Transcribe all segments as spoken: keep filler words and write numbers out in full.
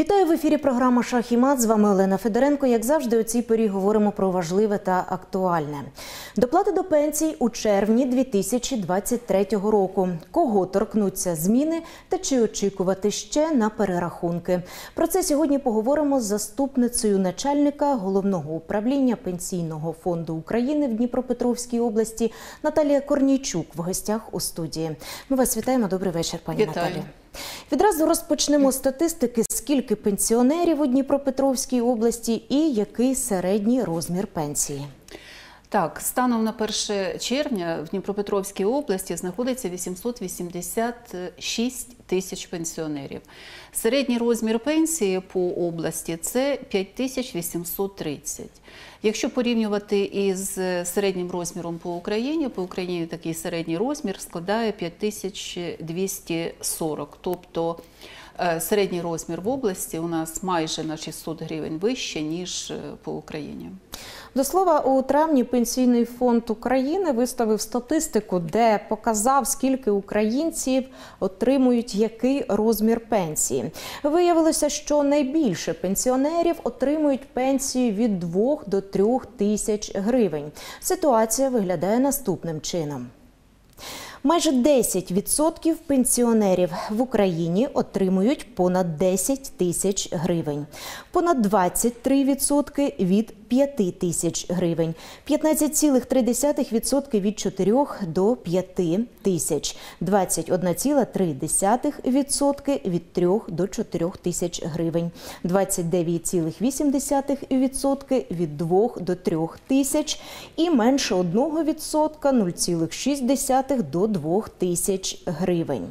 Вітаю в ефірі програма «Шах і мат». З вами Олена Федоренко. Як завжди, у цій порі говоримо про важливе та актуальне. Доплати до пенсій у червні дві тисячі двадцять третього року. Кого торкнуться зміни та чи очікувати ще на перерахунки? Про це сьогодні поговоримо з заступницею начальника Головного управління Пенсійного фонду України в Дніпропетровській області Наталія Корнійчук в гостях у студії. Ми вас вітаємо. Добрий вечір, пані Вітаю. Наталі. Відразу розпочнемо з статистики, скільки пенсіонерів у Дніпропетровській області і який середній розмір пенсії. Так, станом на перше червня в Дніпропетровській області знаходиться вісімсот вісімдесят шість тисяч пенсіонерів. Середній розмір пенсії по області – це п'ять тисяч вісімсот тридцять. Якщо порівнювати із середнім розміром по Україні, по Україні такий середній розмір складає п'ять тисяч двісті сорок. Тобто середній розмір в області у нас майже на шістсот гривень вище, ніж по Україні. До слова, у травні Пенсійний фонд України виставив статистику, де показав, скільки українців отримують який розмір пенсії. Виявилося, що найбільше пенсіонерів отримують пенсію від двох до трьох тисяч гривень. Ситуація виглядає наступним чином. Майже десять відсотків пенсіонерів в Україні отримують понад десять тисяч гривень. Понад двадцять три відсотки від п'яти тисяч гривень. п'ятнадцять цілих три десятих відсотка від чотирьох до п'яти тисяч. двадцять одна ціла три десятих відсотка від трьох до чотирьох тисяч гривень. двадцять дев'ять цілих вісім десятих відсотка від двох до трьох тисяч. І менше одного відсотка нуль цілих шість десятих до двох тисяч гривень.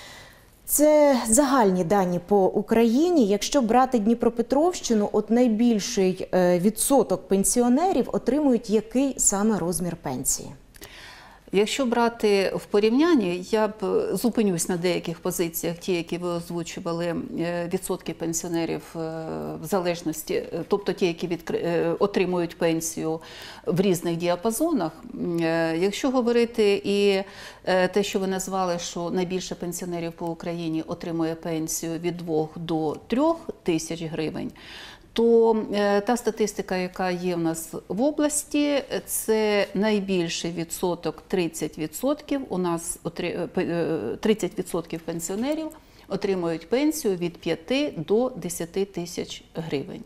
Це загальні дані по Україні. Якщо брати Дніпропетровщину, от найбільший відсоток пенсіонерів отримують який саме розмір пенсії? Якщо брати в порівнянні, я б зупинюсь на деяких позиціях, ті, які ви озвучували, відсотки пенсіонерів в залежності, тобто ті, які відкри... отримують пенсію в різних діапазонах. Якщо говорити і те, що ви назвали, що найбільше пенсіонерів по Україні отримує пенсію від двох до трьох тисяч гривень, то та статистика, яка є в нас в області, це найбільший відсоток тридцять відсотків. У нас тридцять відсотків пенсіонерів отримують пенсію від п'яти до десяти тисяч гривень.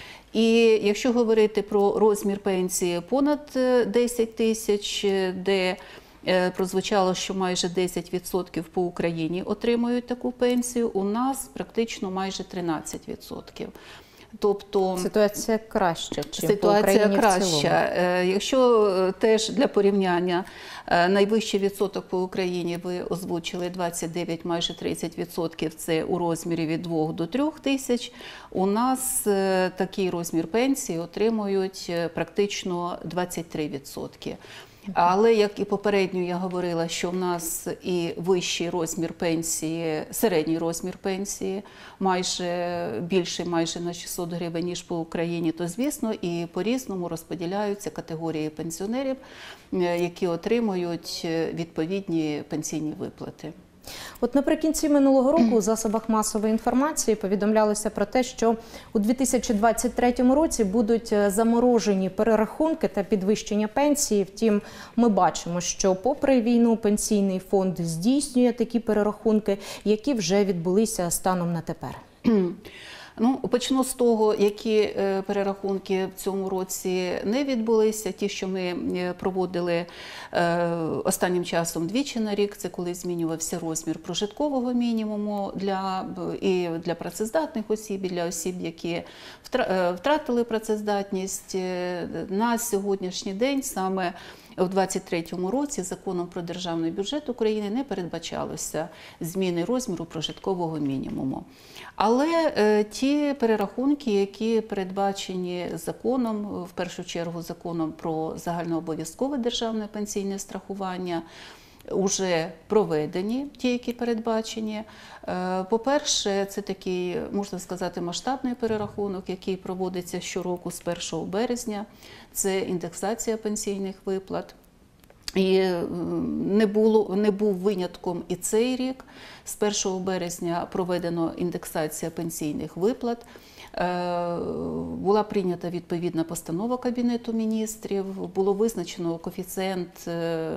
І якщо говорити про розмір пенсії понад десять тисяч, де прозвучало, що майже десять відсотків по Україні отримують таку пенсію, у нас практично майже тринадцять відсотків. Тобто ситуація краща, чим ситуація по Україні краща. в цілому. Якщо теж для порівняння найвищий відсоток по Україні ви озвучили двадцять дев'ять, майже тридцять відсотків, це у розмірі від двох до трьох тисяч. У нас такий розмір пенсії отримують практично двадцять три відсотки. Але, як і попередньо я говорила, що в нас і вищий розмір пенсії, середній розмір пенсії, майже більший, майже на шістсот гривень, ніж по Україні, то, звісно, і по-різному розподіляються категорії пенсіонерів, які отримують відповідні пенсійні виплати. От наприкінці минулого року у засобах масової інформації повідомлялося про те, що у дві тисячі двадцять третьому році будуть заморожені перерахунки та підвищення пенсії. Втім, ми бачимо, що попри війну Пенсійний фонд здійснює такі перерахунки, які вже відбулися станом на тепер. Ну, почну з того, які перерахунки в цьому році не відбулися. Ті, що ми проводили останнім часом двічі на рік, це коли змінювався розмір прожиткового мінімуму для, і для працездатних осіб, і для осіб, які втратили працездатність. На сьогоднішній день саме у двадцять третьому році законом про державний бюджет України не передбачалося зміни розміру прожиткового мінімуму. Але е, ті перерахунки, які передбачені законом, в першу чергу законом про загальнообов'язкове державне пенсійне страхування, вже проведені, ті, які передбачені. По-перше, це такий, можна сказати, масштабний перерахунок, який проводиться щороку з першого березня. Це індексація пенсійних виплат. І не, було, не був винятком і цей рік. З першого березня проведено індексація пенсійних виплат. Була прийнята відповідна постанова Кабінету міністрів, було визначено коефіцієнт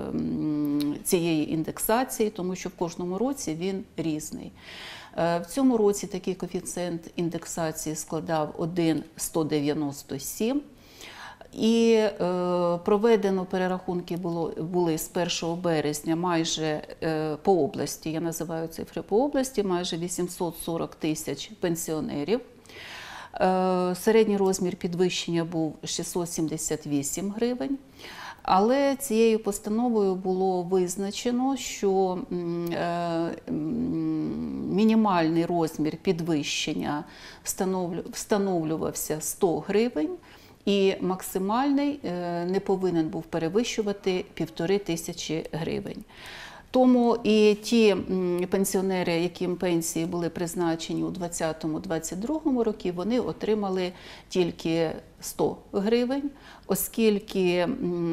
цієї індексації, тому що в кожному році він різний. В цьому році такий коефіцієнт індексації складав один цілих сто дев'яносто сім. І е, проведено перерахунки було, були з першого березня майже е, по області, я називаю цифри по області, майже вісімсот сорок тисяч пенсіонерів. Е, середній розмір підвищення був шістсот сімдесят вісім гривень. Але цією постановою було визначено, що е, мінімальний розмір підвищення встановлювався сто гривень, і максимальний не повинен був перевищувати півтори тисячі гривень. Тому і ті пенсіонери, яким пенсії були призначені у двадцятому-двадцять другому році, вони отримали тільки сто гривень, оскільки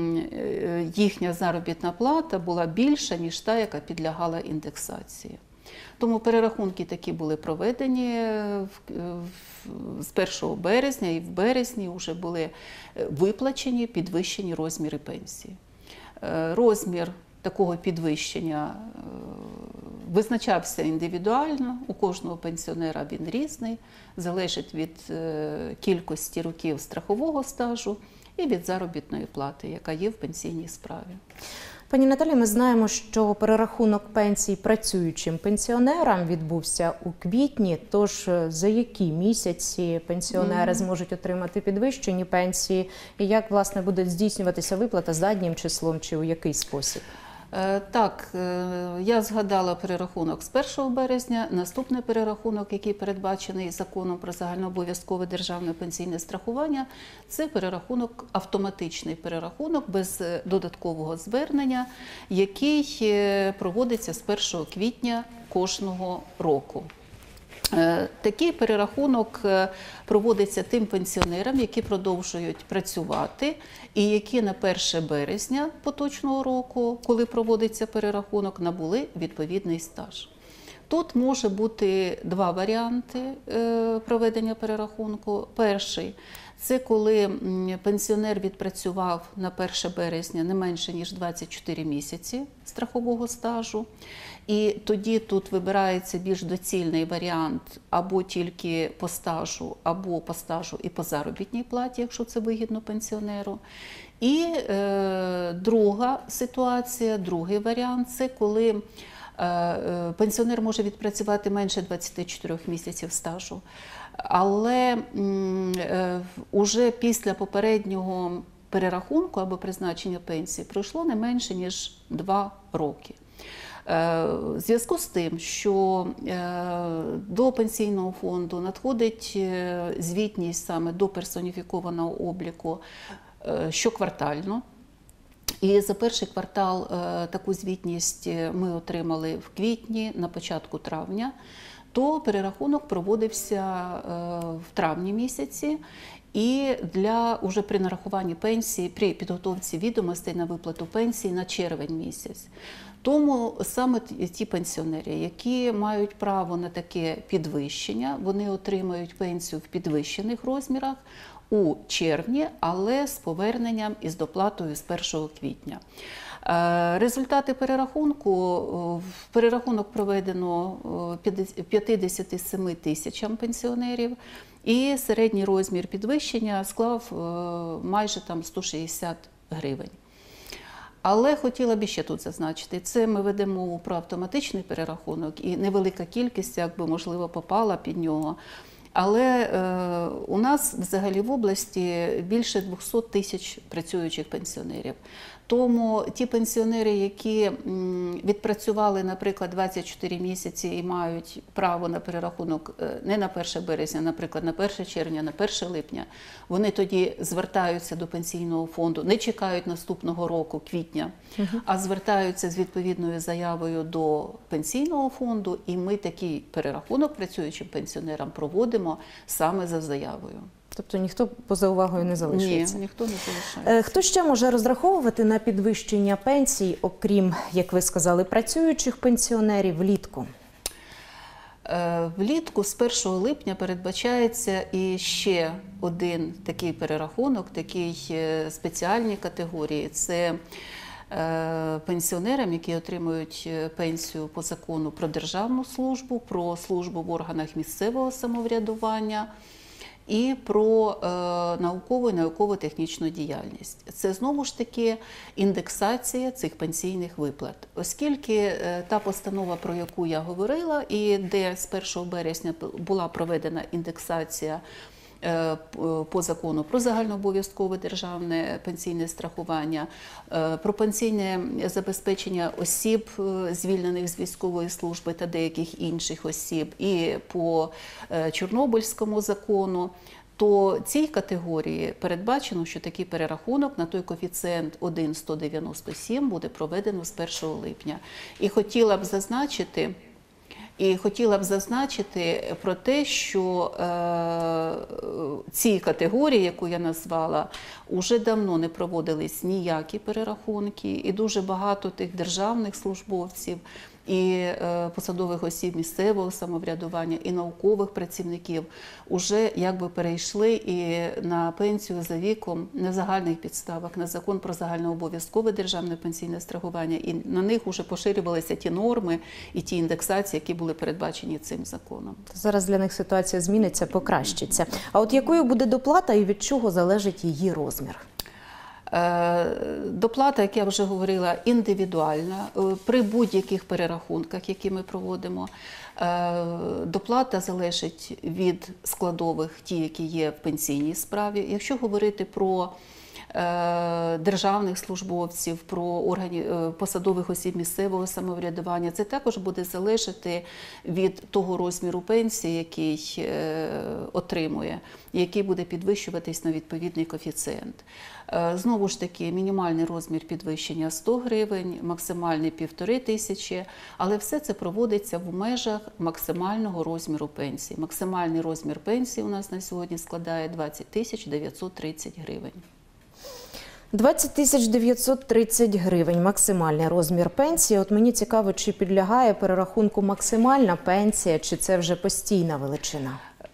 їхня заробітна плата була більша, ніж та, яка підлягала індексації. Тому перерахунки такі були проведені з першого березня, і в березні вже були виплачені підвищені розміри пенсії. Розмір такого підвищення визначався індивідуально, у кожного пенсіонера він різний, залежить від кількості років страхового стажу і від заробітної плати, яка є в пенсійній справі. Пані Наталі, ми знаємо, що перерахунок пенсій працюючим пенсіонерам відбувся у квітні, тож за які місяці пенсіонери зможуть отримати підвищені пенсії і як, власне, буде здійснюватися виплата заднім числом чи у який спосіб? Так, я згадала перерахунок з першого березня. Наступний перерахунок, який передбачений законом про загальнообов'язкове державне пенсійне страхування, це перерахунок, автоматичний перерахунок без додаткового звернення, який проводиться з першого квітня кожного року. Такий перерахунок проводиться тим пенсіонерам, які продовжують працювати і які на перше березня поточного року, коли проводиться перерахунок, набули відповідний стаж. Тут може бути два варіанти проведення перерахунку. Перший – це коли пенсіонер відпрацював на перше березня не менше, ніж двадцять чотири місяці страхового стажу. І тоді тут вибирається більш доцільний варіант або тільки по стажу, або по стажу і по заробітній платі, якщо це вигідно пенсіонеру. І е, друга ситуація, другий варіант – це коли е, пенсіонер може відпрацювати менше двадцяти чотирьох місяців стажу, але е, уже після попереднього перерахунку або призначення пенсії пройшло не менше, ніж два роки. В зв'язку з тим, що до пенсійного фонду надходить звітність саме до персоніфікованого обліку щоквартально, і за перший квартал таку звітність ми отримали в квітні, на початку травня, то перерахунок проводився в травні місяці. І для уже при нарахуванні пенсії, при підготовці відомостей на виплату пенсії на червень місяць. Тому саме ті пенсіонери, які мають право на таке підвищення, вони отримають пенсію в підвищених розмірах у червні, але з поверненням і з доплатою з першого квітня. Результати перерахунку. Перерахунок проведено п'ятдесят сім тисячам пенсіонерів, і середній розмір підвищення склав майже там сто шістдесят гривень. Але хотіла б ще тут зазначити, це ми ведемо мову про автоматичний перерахунок, і невелика кількість, якби, можливо, попала під нього. Але е, у нас взагалі в області більше двохсот тисяч працюючих пенсіонерів. Тому ті пенсіонери, які відпрацювали, наприклад, двадцять чотири місяці і мають право на перерахунок не на перше березня, наприклад, на перше червня, на перше липня, вони тоді звертаються до пенсійного фонду, не чекають наступного року, квітня, угу. а звертаються з відповідною заявою до пенсійного фонду, і ми такий перерахунок працюючим пенсіонерам проводимо приймаємо саме за заявою. Тобто ніхто поза увагою не залишиться? Ні, ніхто не залишається. Хто ще може розраховувати на підвищення пенсій, окрім, як ви сказали, працюючих пенсіонерів влітку? Влітку з першого липня передбачається і ще один такий перерахунок, такий спеціальні категорії. Це пенсіонерам, які отримують пенсію по закону про державну службу, про службу в органах місцевого самоврядування і про е, наукову і науково-технічну діяльність. Це знову ж таки індексація цих пенсійних виплат. Оскільки е, та постанова, про яку я говорила, і де з першого березня була проведена індексація по закону про загальнообов'язкове державне пенсійне страхування, про пенсійне забезпечення осіб, звільнених з військової служби та деяких інших осіб, і по Чорнобильському закону, то цій категорії передбачено, що такий перерахунок на той коефіцієнт один цілих сто дев'яносто сім буде проведено з першого липня. І хотіла б зазначити, І хотіла б зазначити про те, що е, ці категорії, яку я назвала, уже давно не проводились ніякі перерахунки, і дуже багато тих державних службовців, і е, посадових осіб місцевого самоврядування, і наукових працівників уже якби перейшли і на пенсію за віком на загальних підставах, на закон про загальнообов'язкове державне пенсійне страхування, і на них вже поширювалися ті норми і ті індексації, які були передбачені цим законом. Зараз для них ситуація зміниться, покращиться. А от якою буде доплата і від чого залежить її розмір? Доплата, як я вже говорила, індивідуальна. При будь-яких перерахунках, які ми проводимо, доплата залежить від складових, ті, які є в пенсійній справі. Якщо говорити про державних службовців, про органів, посадових осіб місцевого самоврядування, це також буде залежати від того розміру пенсії, який отримує, який буде підвищуватись на відповідний коефіцієнт. Знову ж таки, мінімальний розмір підвищення сто гривень, максимальний півтори тисячі, але все це проводиться в межах максимального розміру пенсії. Максимальний розмір пенсії у нас на сьогодні складає двадцять тисяч дев'ятсот тридцять гривень. двадцять тисяч дев'ятсот тридцять гривень – максимальний розмір пенсії. От мені цікаво, чи підлягає перерахунку максимальна пенсія, чи це вже постійна величина?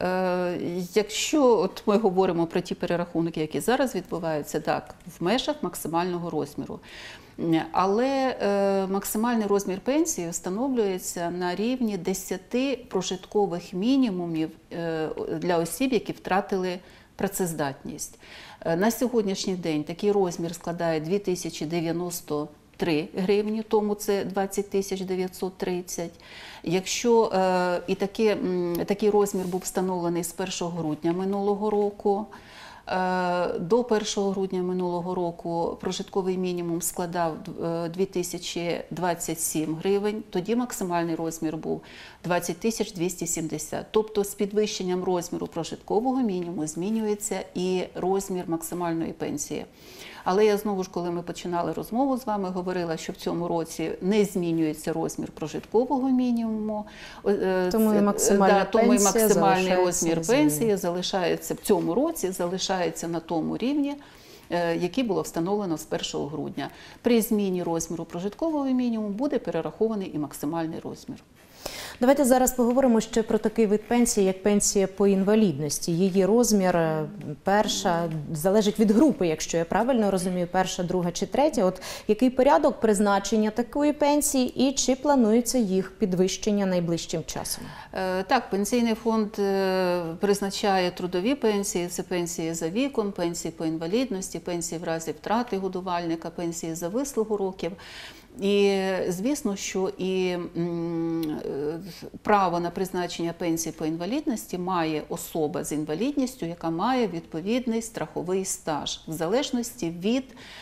Якщо от ми говоримо про ті перерахунки, які зараз відбуваються, так, в межах максимального розміру. Але е, максимальний розмір пенсії встановлюється на рівні десяти прожиткових мінімумів е, для осіб, які втратили працездатність. На сьогоднішній день такий розмір складає дві тисячі дев'яносто три гривні, тому це двадцять тисяч дев'ятсот тридцять. Якщо е, і такі, такий розмір був встановлений з першого грудня минулого року, е, до першого грудня минулого року прожитковий мінімум складав дві тисячі двадцять сім гривень, тоді максимальний розмір був двадцять тисяч двісті сімдесят. Тобто з підвищенням розміру прожиткового мінімуму змінюється і розмір максимальної пенсії. Але я знову ж, коли ми починали розмову з вами, говорила, що в цьому році не змінюється розмір прожиткового мінімуму. Тому і максимальна да, тому і максимальний розмір незмінним. пенсії залишається в цьому році, залишається на тому рівні, який було встановлено з першого грудня. При зміні розміру прожиткового мінімуму буде перерахований і максимальний розмір. Давайте зараз поговоримо ще про такий вид пенсії, як пенсія по інвалідності. Її розмір, перша, залежить від групи, якщо я правильно розумію, перша, друга чи третя. От який порядок призначення такої пенсії і чи планується їх підвищення найближчим часом? Так, пенсійний фонд призначає трудові пенсії, це пенсії за віком, пенсії по інвалідності, пенсії в разі втрати годувальника, пенсії за вислугу років. І, звісно, що і м, право на призначення пенсії по інвалідності має особа з інвалідністю, яка має відповідний страховий стаж, в залежності від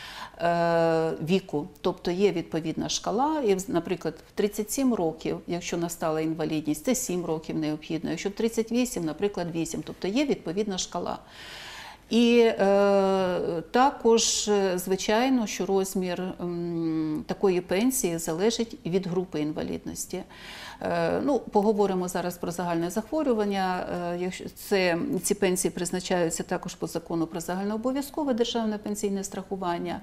е, віку. Тобто є відповідна шкала, і, наприклад, в тридцять сім років, якщо настала інвалідність, це сім років необхідно, якщо в тридцять вісім, наприклад, вісім, тобто є відповідна шкала. І е, також, звичайно, що розмір м, такої пенсії залежить від групи інвалідності. Ну, поговоримо зараз про загальне захворювання. Це, ці пенсії призначаються також по закону про загальнообов'язкове державне пенсійне страхування.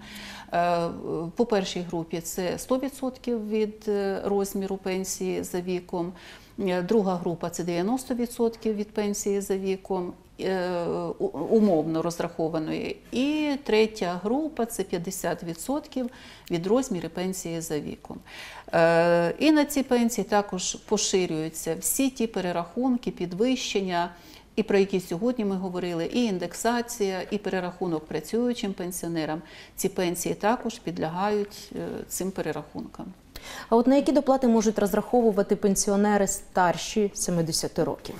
По першій групі це сто відсотків від розміру пенсії за віком. Друга група – це дев'яносто відсотків від пенсії за віком, умовно розрахованої. І третя група – це п'ятдесят відсотків від розміру пенсії за віком. І на ці пенсії також поширюються всі ті перерахунки, підвищення, і про які сьогодні ми говорили, і індексація, і перерахунок працюючим пенсіонерам. Ці пенсії також підлягають цим перерахункам. А от на які доплати можуть розраховувати пенсіонери старші сімдесяти років?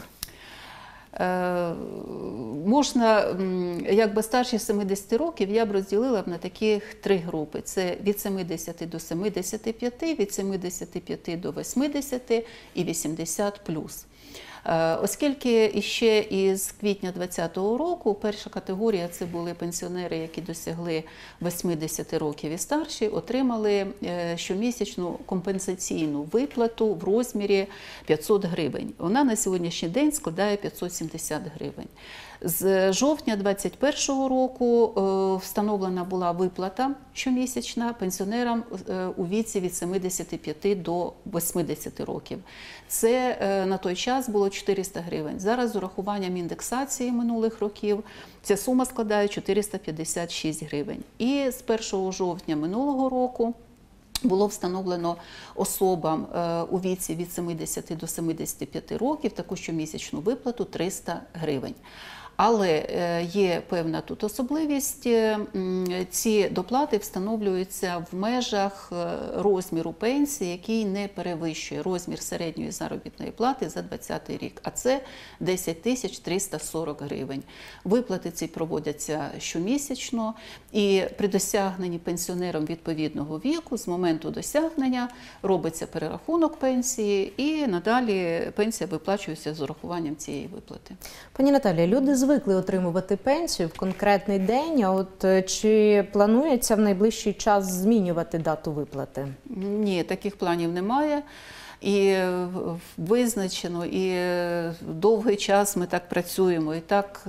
Е, можна, якби старші сімдесяти років, я б розділила б на таких три групи. Це від сімдесяти до сімдесяти п'яти, від сімдесяти п'яти до вісімдесяти і вісімдесят плюс. Оскільки ще із квітня двадцятого року перша категорія – це були пенсіонери, які досягли вісімдесяти років і старші, отримали щомісячну компенсаційну виплату в розмірі п'ятсот гривень. Вона на сьогоднішній день складає п'ятсот сімдесят гривень. З жовтня двадцять першого року встановлена була виплата щомісячна пенсіонерам у віці від сімдесяти п'яти до вісімдесяти років. Це на той час було чотириста гривень. Зараз з урахуванням індексації минулих років ця сума складає чотириста п'ятдесят шість гривень. І з першого жовтня минулого року було встановлено особам у віці від сімдесяти до сімдесяти п'яти років таку щомісячну виплату триста гривень. Але є певна тут особливість. Ці доплати встановлюються в межах розміру пенсії, який не перевищує розмір середньої заробітної плати за двадцятий рік, а це десять тисяч триста сорок гривень. Виплати ці проводяться щомісячно, і при досягненні пенсіонером відповідного віку з моменту досягнення робиться перерахунок пенсії, і надалі пенсія виплачується з урахуванням цієї виплати. Пані Наталія, люди звикли отримувати пенсію в конкретний день, а от чи планується в найближчий час змінювати дату виплати? Ні, таких планів немає. І визначено, і довгий час ми так працюємо, і так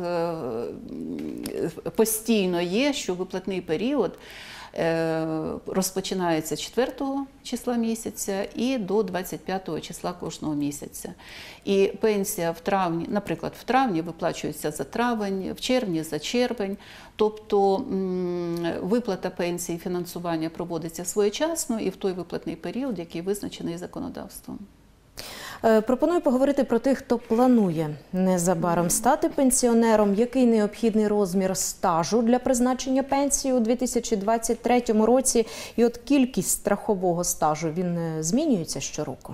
постійно є, що виплатний період розпочинається четвертого числа місяця і до двадцять п'ятого числа кожного місяця. І пенсія в травні, наприклад, в травні виплачується за травень, в червні за червень. Тобто виплата пенсії, фінансування проводиться своєчасно і в той виплатний період, який визначений законодавством. Пропоную поговорити про тих, хто планує незабаром стати пенсіонером. Який необхідний розмір стажу для призначення пенсії у дві тисячі двадцять третьому році? І от кількість страхового стажу, він змінюється щороку?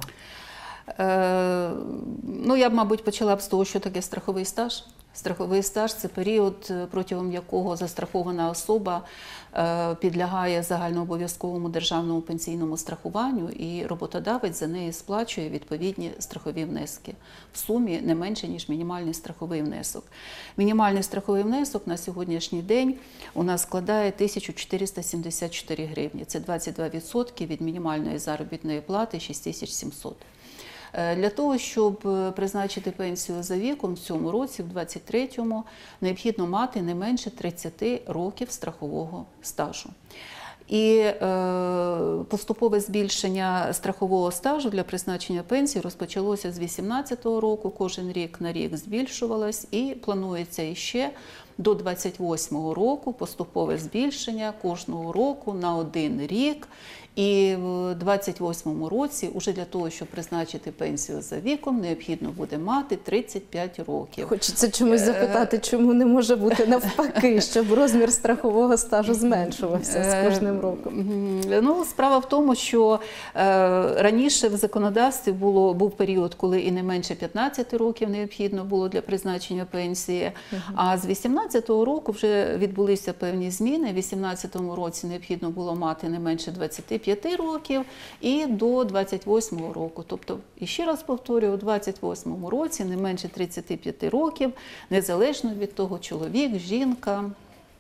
Е, ну, я б, мабуть, почала б з того, що таке страховий стаж. Страховий стаж – це період, протягом якого застрахована особа підлягає загальнообов'язковому державному пенсійному страхуванню, і роботодавець за неї сплачує відповідні страхові внески в сумі не менше, ніж мінімальний страховий внесок. Мінімальний страховий внесок на сьогоднішній день у нас складає тисячу чотириста сімдесят чотири гривні. Це двадцять два відсотки від мінімальної заробітної плати шість тисяч сімсот. Для того, щоб призначити пенсію за віком в цьому році, в двадцять третьому, необхідно мати не менше тридцяти років страхового стажу. І е, поступове збільшення страхового стажу для призначення пенсії розпочалося з вісімнадцятого року, кожен рік на рік збільшувалось, і планується іще до двадцять восьмого року поступове збільшення кожного року на один рік. І в двадцять восьмому році, уже для того, щоб призначити пенсію за віком, необхідно буде мати тридцять п'ять років. Хочеться чомусь запитати, чому не може бути навпаки, щоб розмір страхового стажу зменшувався з кожним роком? Ну, справа в тому, що раніше в законодавстві було, був період, коли і не менше п'ятнадцяти років необхідно було для призначення пенсії, uh-huh. а з вісімнадцятого року вже відбулися певні зміни. В вісімнадцятому році необхідно було мати не менше двадцяти п'яти років і до двадцять восьмого року. Тобто, і ще раз повторюю, у двадцять восьмому році не менше тридцяти п'яти років, незалежно від того, чоловік, жінка.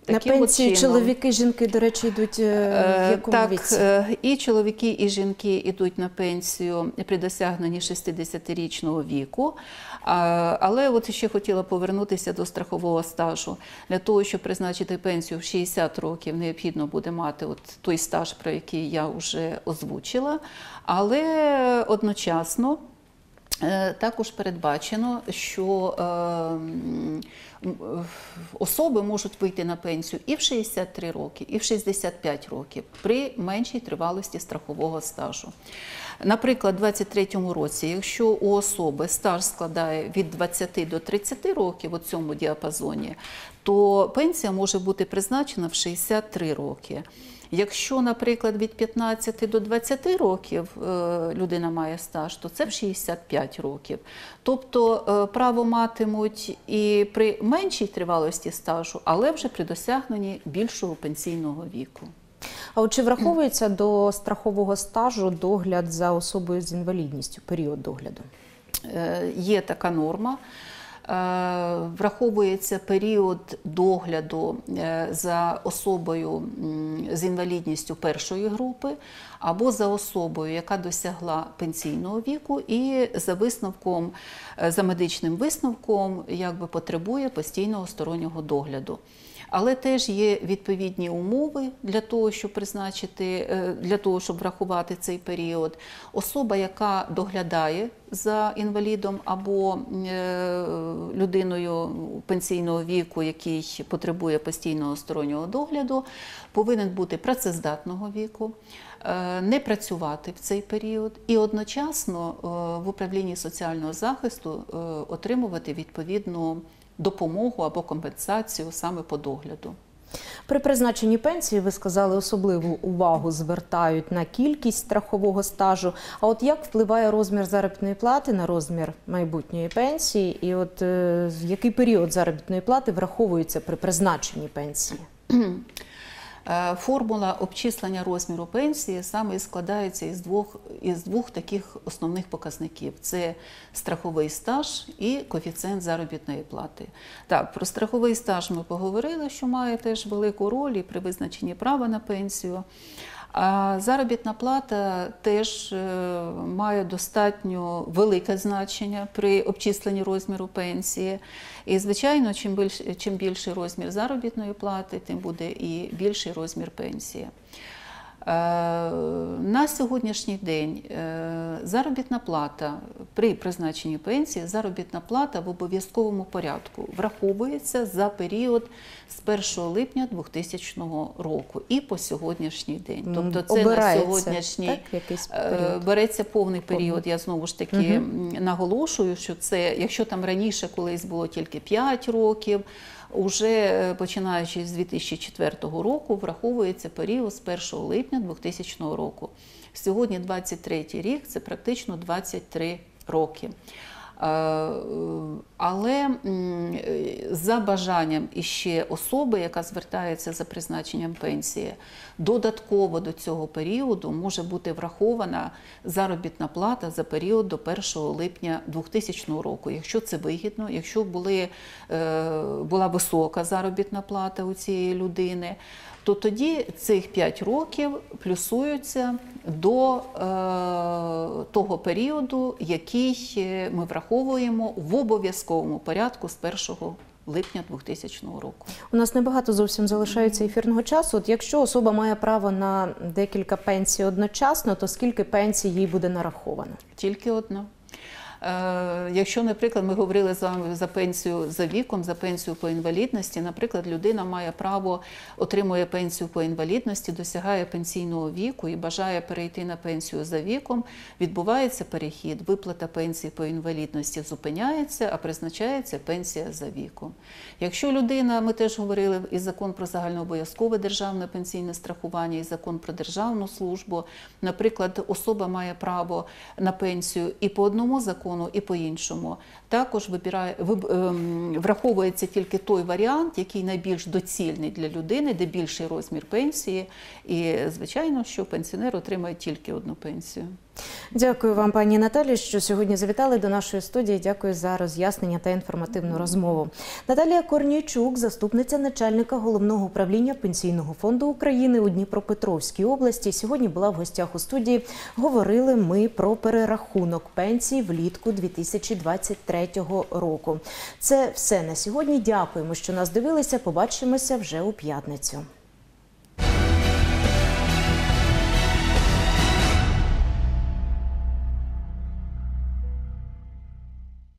Таким на от пенсію чином. чоловіки, жінки, до речі, йдуть в якому Так, віці? і чоловіки, і жінки йдуть на пенсію при досягненні шістдесятирічного віку. Але от ще хотіла повернутися до страхового стажу. Для того, щоб призначити пенсію в шістдесят років, необхідно буде мати от той стаж, про який я вже озвучила. Але одночасно також передбачено, що особи можуть вийти на пенсію і в шістдесят три роки, і в шістдесят п'ять років при меншій тривалості страхового стажу. Наприклад, у двадцять третьому році, якщо у особи стаж складає від двадцяти до тридцяти років у цьому діапазоні, то пенсія може бути призначена в шістдесят три роки. Якщо, наприклад, від п'ятнадцяти до двадцяти років людина має стаж, то це в шістдесят п'ять років. Тобто право матимуть і при меншій тривалості стажу, але вже при досягненні більшого пенсійного віку. А от чи враховується до страхового стажу догляд за особою з інвалідністю, період догляду? Є така норма. Враховується період догляду за особою з інвалідністю першої групи або за особою, яка досягла пенсійного віку і за висновком, за медичним висновком, якби потребує постійного стороннього догляду. Але теж є відповідні умови для того, щоб призначити, для того, щоб врахувати цей період. Особа, яка доглядає за інвалідом або людиною пенсійного віку, який потребує постійного стороннього догляду, повинен бути працездатного віку, не працювати в цей період і одночасно в управлінні соціального захисту отримувати відповідну допомогу або компенсацію саме по догляду. При призначенні пенсії, ви сказали, особливу увагу звертають на кількість страхового стажу. А от як впливає розмір заробітної плати на розмір майбутньої пенсії? І от е, який період заробітної плати враховується при призначенні пенсії? Формула обчислення розміру пенсії саме і складається із двох, із двох таких основних показників. Це страховий стаж і коефіцієнт заробітної плати. Так, про страховий стаж ми поговорили, що має теж велику роль і при визначенні права на пенсію. А заробітна плата теж має достатньо велике значення при обчисленні розміру пенсії. І, звичайно, чим більше, чим більший розмір заробітної плати, тим буде і більший розмір пенсії. На сьогоднішній день заробітна плата при призначенні пенсії, заробітна плата в обов'язковому порядку враховується за період з першого липня двохтисячного року і по сьогоднішній день. Тобто це Обирається, на сьогоднішній так, якийсь період? Береться повний період. Я знову ж таки угу. наголошую, що це, якщо там раніше колись було тільки п'ять років, уже починаючи з дві тисячі четвертого року враховується період з першого липня двохтисячного року. Сьогодні двадцять третій рік, це практично двадцять три роки. Але за бажанням іще особи, яка звертається за призначенням пенсії, додатково до цього періоду може бути врахована заробітна плата за період до першого липня двохтисячного року. Якщо це вигідно, якщо були, була висока заробітна плата у цієї людини, то тоді цих п'ять років плюсуються до е, того періоду, який ми враховуємо в обов'язковому порядку з першого липня двохтисячного року. У нас небагато зовсім залишається ефірного часу. От якщо особа має право на декілька пенсій одночасно, то скільки пенсій їй буде нараховано? Тільки одна. Якщо, наприклад, ми говорили з вами за пенсію за віком, за пенсію по інвалідності, наприклад, людина має право, отримує пенсію по інвалідності, досягає пенсійного віку і бажає перейти на пенсію за віком, відбувається перехід, виплата пенсії по інвалідності зупиняється, а призначається пенсія за віком. Якщо людина, ми теж говорили і закон про загальнообов'язкове державне пенсійне страхування, і закон про державну службу, наприклад, особа має право на пенсію і по одному закону, і по іншому, Також вибирає, виб- ем, враховується тільки той варіант, який найбільш доцільний для людини, де більший розмір пенсії. І, звичайно, що пенсіонер отримає тільки одну пенсію. Дякую вам, пані Наталі, що сьогодні завітали до нашої студії. Дякую за роз'яснення та інформативну розмову. Наталія Корнійчук, заступниця начальника Головного управління Пенсійного фонду України у Дніпропетровській області, сьогодні була в гостях у студії. Говорили ми про перерахунок пенсій влітку дві тисячі двадцять третього року. Це все на сьогодні. Дякуємо, що нас дивилися. Побачимося вже у п'ятницю.